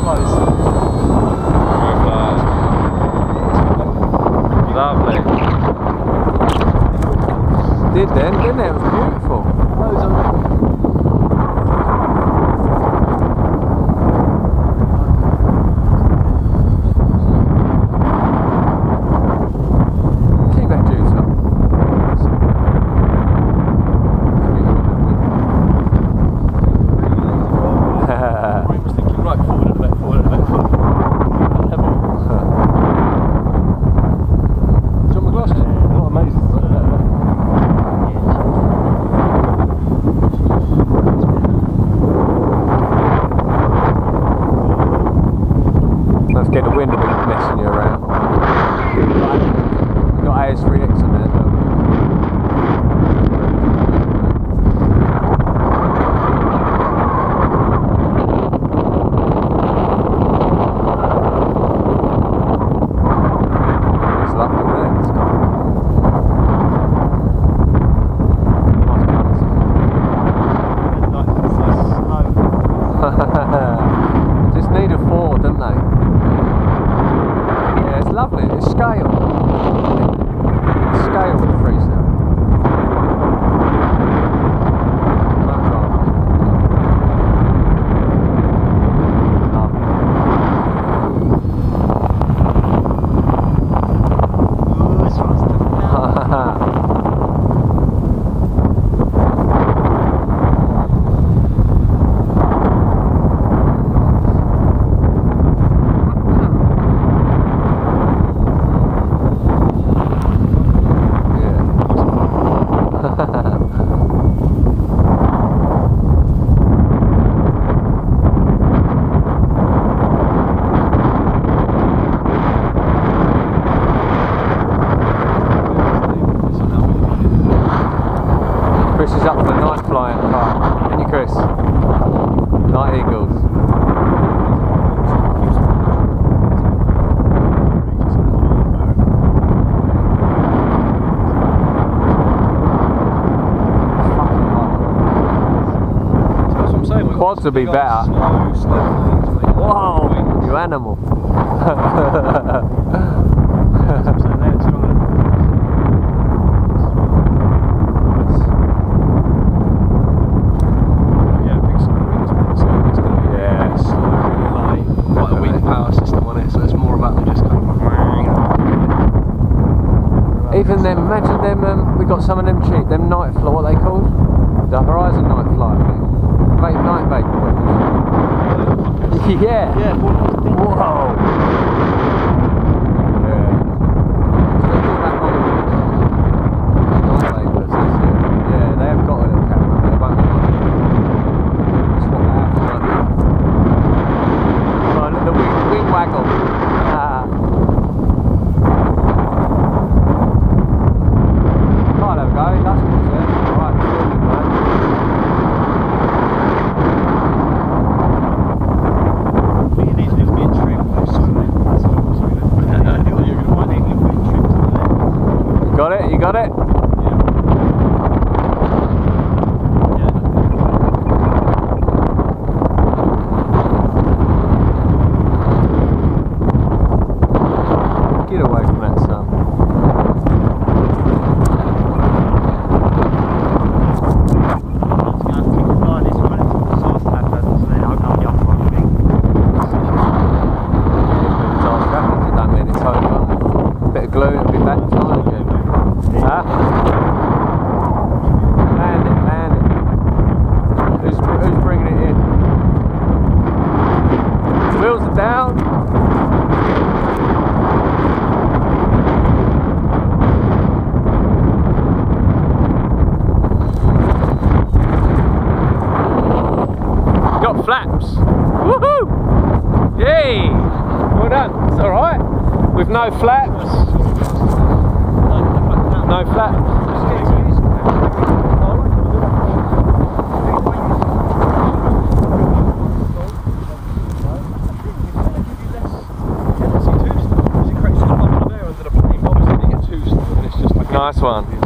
close. Lovely. Did then, didn't it? It was beautiful. Loads of them. Keep that juice up. Brain was thinking, right, forward a bit, forward a bit, forward. Level. Do you want my glasses? Not amazing. Let's get the wind a bit messing you around. We've got AS3X on there, don't we? It's lovely there, it's got just need a 4, don't they? Yeah, it's lovely. It's scale. It's scale with the freestyle. Chris is up for the night flying car. Ain't you, Chris? Night Eagles. Quads would be better. Whoa, you animal. Even them, imagine them, we got some of them cheap, them night fly, what are they called? The Horizon Night Fly thing. Night vapor weapons. Yeah. Yeah. Whoa. Yeah. Still do that on night vapors, yeah, they have got a little camera, they won't be like swap that out for night. Oh, look, the wing waggle. Got it? You got it? Get away from that sun. Bit of glue, it'll be back time again. Huh? Land it, land it. Who's bringing it in? Wheels are down. Got flaps. Woohoo! Yay! Well done. It's alright. With no flaps. No flaps. Nice one.